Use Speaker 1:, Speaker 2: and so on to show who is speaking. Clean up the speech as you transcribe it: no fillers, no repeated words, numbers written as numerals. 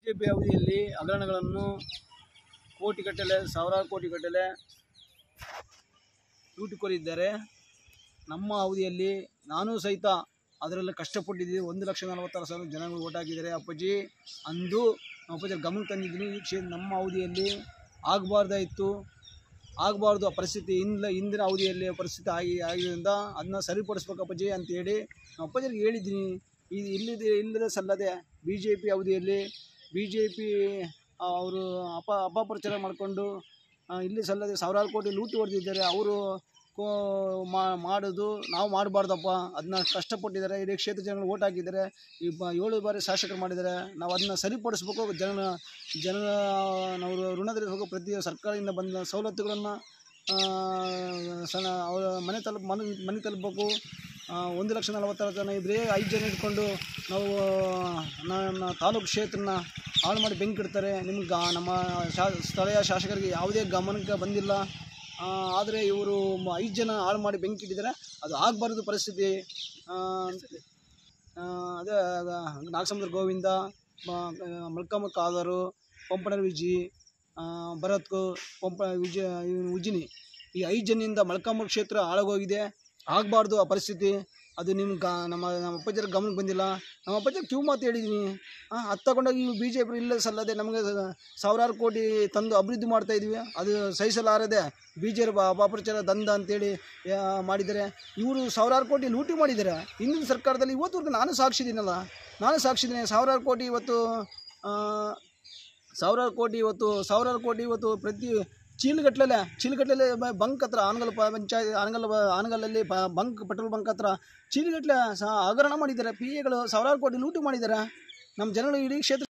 Speaker 1: BJP ಅವಧಿಯಲ್ಲಿ ಹಗರಣಗಳನ್ನು ಕೋಟಿಗಟ್ಟಲೆ ಸಾವಿರಾರು ಕೋಟಿಗಟ್ಟಲೆ ಲೂಟಿಕೊಂಡಿದ್ದಾರೆ. ನಮ್ಮ ಅವಧಿಯಲ್ಲಿ ನಾನು ಸಹಿತ ಅದರಲ್ಲಿ ಕಷ್ಟಪಟ್ಟಿದ್ದೀವಿ. 1,46,000 ಜನಗಳು ಓಟ್ ಹಾಕಿದ್ದಾರೆ. ಅಪ್ಪಾಜಿ ಅಂದು ಅಪ್ಪಾಜಿ ಗಮನ ತಂದಿದ್ದೀನಿ. ಈ ಕ್ಷೇತ್ರ ನಮ್ಮ ಅವಧಿಯಲ್ಲಿ ಆಗಬಾರ್ದು ಆ ಪರಿಸ್ಥಿತಿ ಹಿಂದಿನ ಅವಧಿಯಲ್ಲಿ ಪರಿಸ್ಥಿತಿ ಆಗಿದ್ದರಿಂದ ಅದನ್ನ ಸರಿಪಡಿಸ್ಬೇಕು ಅಪ್ಪಾಜಿ ಅಂತೇಳಿ ನಾವು ಅಪ್ಪಾಜಿಗೆ ಹೇಳಿದ್ದೀನಿ. ಇಲ್ಲದೆ ಸಲ್ಲದೆ BJP ಅವಧಿಯಲ್ಲಿ BJP ಅವರು ಅಪಪ್ರಚಾರ ಮಾಡಿಕೊಂಡು ಇಲ್ಲಿ ಸಲ್ಲದೆ ಸಾವಿರಾರು ಕೋಟಿ ಲೂಟಿ ಹೊಡೆದಿದ್ದಾರೆ. ಅವರು ಮಾಡೋದು ನಾವು ಮಾಡಬಾರ್ದಪ್ಪ, ಅದನ್ನ ಕಷ್ಟಪಟ್ಟಿದ್ದಾರೆ. ಇಡೀ ಕ್ಷೇತ್ರ ಜನಗಳು ಓಟ್ ಹಾಕಿದ್ದಾರೆ. 7 ಬಾರಿ ಶಾಸಕರು ಮಾಡಿದ್ದಾರೆ. ನಾವು ಅದನ್ನ ಸರಿಪಡಿಸ್ಬೇಕು. ನಾವು ಋಣ ತೀರಿಸಬೇಕು. ಪ್ರತಿ ಸರ್ಕಾರದಿಂದ ಬಂದ ಸವಲತ್ತುಗಳನ್ನು ಅವರ ಮನೆ ತಲುಪಬೇಕು. 1,46,000 ಜನ ಇದ್ದರೆ 5 ಜನ ಇಟ್ಕೊಂಡು ನಾವು ನನ್ನ ತಾಲೂಕು ಕ್ಷೇತ್ರನ ಹಾಳು ಮಾಡಿ ಬೆಂಕಿ ಇಡ್ತಾರೆ. ನಿಮ್ಗೆ ನಮ್ಮ ಸ್ಥಳೀಯ ಶಾಸಕರಿಗೆ ಯಾವುದೇ ಗಮನಕ್ಕೆ ಬಂದಿಲ್ಲ. ಆದರೆ ಇವರು 5 ಜನ ಹಾಳು ಮಾಡಿ ಬೆಂಕಿ ಇಟ್ಟಿದ್ದಾರೆ. ಅದು ಆಗಬಾರ್ದು ಪರಿಸ್ಥಿತಿ. ಅದೇ ನಾಗಸಮುದ್ರ ಗೋವಿಂದ, ಮಲ್ಕಮ್ಮ ಕಾದರು, ಪಂಪನ ವಿಜಿ, ಭರತ್, ಉಜಿನಿ, ಈ 5 ಜನಿಂದ ಮಲ್ಕಮ್ಮ ಕ್ಷೇತ್ರ ಹಾಳಾಗೋಗಿದೆ. ಆಗಬಾರ್ದು ಆ ಪರಿಸ್ಥಿತಿ. ಅದು ನಿಮ್ಗೆ ನಮ್ಮ ಅಪ್ಪಾಜಿಯರ ಗಮನಕ್ಕೆ ಬಂದಿಲ್ಲ. ನಮ್ಮ ಅಪ್ಪಾಜಿಯರು ಕ್ಯೂ ಮಾತು ಹೇಳಿದ್ದೀನಿ. ಅದು ತಗೊಂಡೋಗಿ BJP ಇಲ್ಲ ಸಲ್ಲದೆ ನಮಗೆ ಸಾವಿರಾರು ಕೋಟಿ ತಂದು ಅಭಿವೃದ್ಧಿ ಮಾಡ್ತಾಯಿದ್ವಿ. ಅದು ಸಹಿಸಲಾರದೆ BJP ಅಪಪ್ರಚಾರ ದಂಧ ಅಂತೇಳಿ ಮಾಡಿದ್ದಾರೆ. ಇವರು ಸಾವಿರಾರು ಕೋಟಿ ಲೂಟಿ ಮಾಡಿದ್ದಾರೆ. ಹಿಂದಿನ ಸರ್ಕಾರದಲ್ಲಿ ಇವತ್ತುವರೆಗೂ ನಾನು ಸಾಕ್ಷಿದ್ದೀನಿ. ಸಾವಿರಾರು ಕೋಟಿ ಇವತ್ತು ಪ್ರತಿ ಚೀಲಗಟ್ಟಲೆ ಬಂಕ್ ಹತ್ರ ಆನಗಲ್ಲಲ್ಲಿ ಪೆಟ್ರೋಲ್ ಬಂಕ್ ಹತ್ರ ಚೀಲಗಟ್ಟಲೆ ಹಗರಣ ಮಾಡಿದ್ದಾರೆ. PAಗಳು ಸಾವಿರಾರು ಕೋಟಿ ಲೂಟಿ ಮಾಡಿದ್ದಾರೆ. ನಮ್ಮ ಜನಗಳು ಇಡೀ ಕ್ಷೇತ್ರ